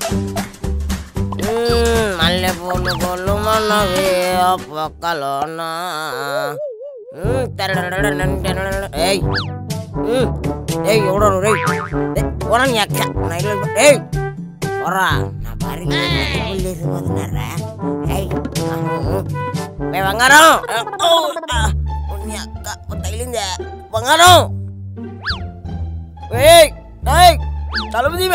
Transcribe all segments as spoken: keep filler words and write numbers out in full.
మల్లె పూలు గొల్లు మన్నవి పక్కలోన ఎవడో రే ఓడని ఎక్క ఓరా నా భార్య లేసిపోతున్నారా మే బంగారం అక్క తగిలిందే బంగారం తలుపు తీ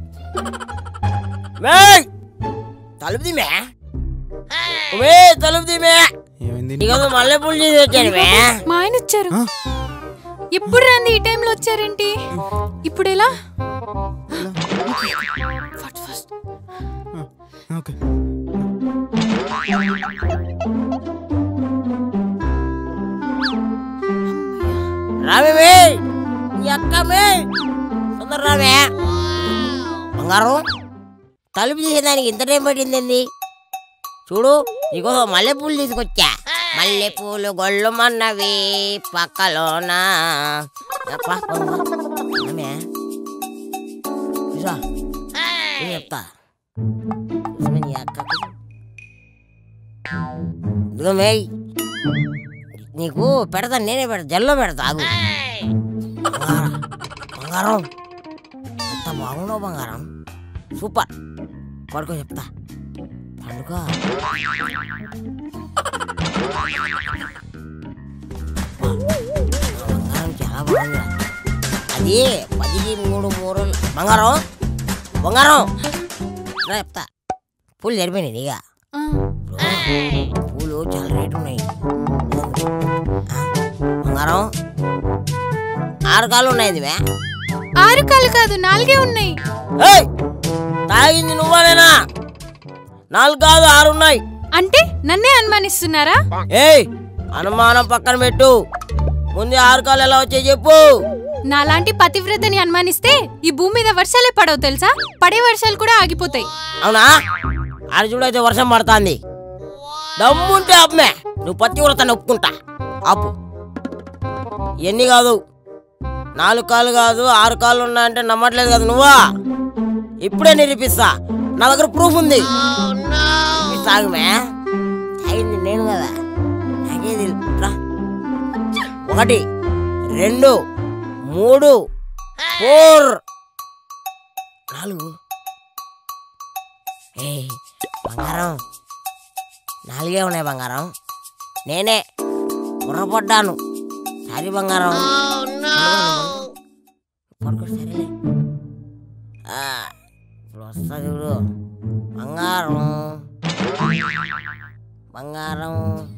తలుపు తీ మే తలుపు తీ మే మల్లె పూలు చేసి వచ్చాను మే మా ఆయన వచ్చారు. ఎప్పుడు రండి ఈ టైంలో వచ్చారేంటి? ఇప్పుడు ఎలా? రావే ఎక్కమే తొందర రావే బంగారం. తలుపు తీసేదానికి ఇంత టైం పట్టిందండి. చూడు నీకోసం మల్లెపూలు తీసుకొచ్చా. మల్లెపూలు గొళ్ళు మన్నవి పక్కలోన చెప్తా ఇదిగో మే నీకు పెడతాను, నేనే పెడతా, జల్లో పెడతా. ఆగు బంగారం, ఎంత బాగున్నావు బంగారం, సూపర్. పడుకో చెప్తా, పండుకో. బంగారం చాలా బాగుంది. అది పదికి మూడు మూరలు బంగారం. బంగారం చెప్తా, పూలు సరిపోయినాయి. ఇక పూలు చాలా రేటు ఉన్నాయి బంగారం. ఆరు కాళ్ళు ఉన్నాయి. ఆరు కాళ్ళు కాదు, నాలుగే ఉన్నాయి. తాగింది నువ్వేనా? నాలుగు కాదు, ఆరు ఉన్నాయి. అంటే నన్నే అనుమానిస్తున్నారా? ఏయ్, అనుమానం పక్కన పెట్టు. ముందు ఆరు కాళ్ళు ఎలా వచ్చాయి చెప్పు. నాలాంటి పతివ్రతని అనుమానిస్తే ఈ భూమి మీద వర్షాలే పడవు తెలుసా? పడే వర్షాలు కూడా ఆగిపోతాయి. అవునా? ఆడ చూడైతే వర్షం పడుతుంది. దమ్ముంటే అమ్మే, నువ్వు పతివ్రతని ఒప్పుకుంటా. ఆపు. ఎన్ని కాదు, నాలుగు కాళ్ళు కాదు, ఆరు కాళ్ళు ఉన్నాయంటే నమ్మట్లేదు కదా నువ్వా? ఇప్పుడే నిరూపిస్తా, నా దగ్గర ప్రూఫ్ ఉంది. సాగుమే, అయింది నేను కదా, నాకే తెలుసు. ఒకటి, రెండు, మూడు, ఫోర్, నాలుగు. ఏ బంగారం, నాలుగే ఉన్నాయి బంగారం. నేనే బుర్రపడ్డాను. సారీ బంగారం. పడుకో సరేలే. ఇప్పుడు వస్తా చూడు బంగారం. బంగారం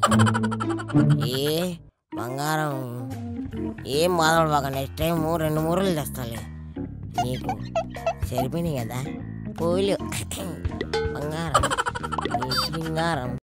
ఏ బంగారం ఏం బాధపడు బాగా. నెక్స్ట్ టైం రెండు మూరలు తెస్తాలే నీకు. సరిపోయినాయి కదా పూలు. బంగారం బంగారం.